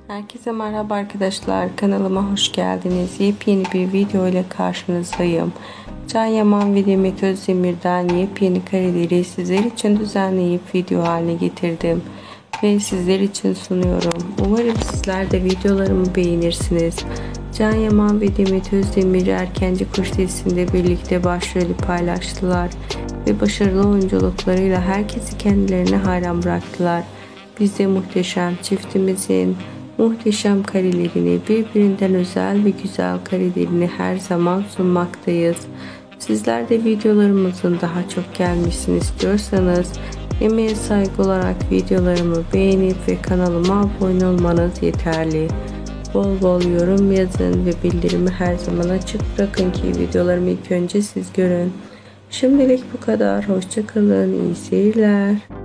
Herkese merhaba arkadaşlar, kanalıma hoş geldiniz. Yepyeni bir video ile karşınızdayım. Can Yaman ve Demet Özdemir'den yepyeni kareleri sizler için düzenleyip video haline getirdim ve sizler için sunuyorum. Umarım sizler de videolarımı beğenirsiniz. Can Yaman ve Demet Özdemir Erkenci Kuş dizisinde birlikte başrolü paylaştılar ve başarılı oyunculuklarıyla herkesi kendilerine hayran bıraktılar. Biz de muhteşem çiftimizin muhteşem karelerini, birbirinden özel ve güzel karelerini her zaman sunmaktayız. Sizler de videolarımızın daha çok gelmesini istiyorsanız emeğe saygı olarak videolarımı beğenip ve kanalıma abone olmanız yeterli. Bol bol yorum yazın ve bildirimi her zaman açık bırakın ki videolarımı ilk önce siz görün. Şimdilik bu kadar. Hoşça kalın. İyi seyirler.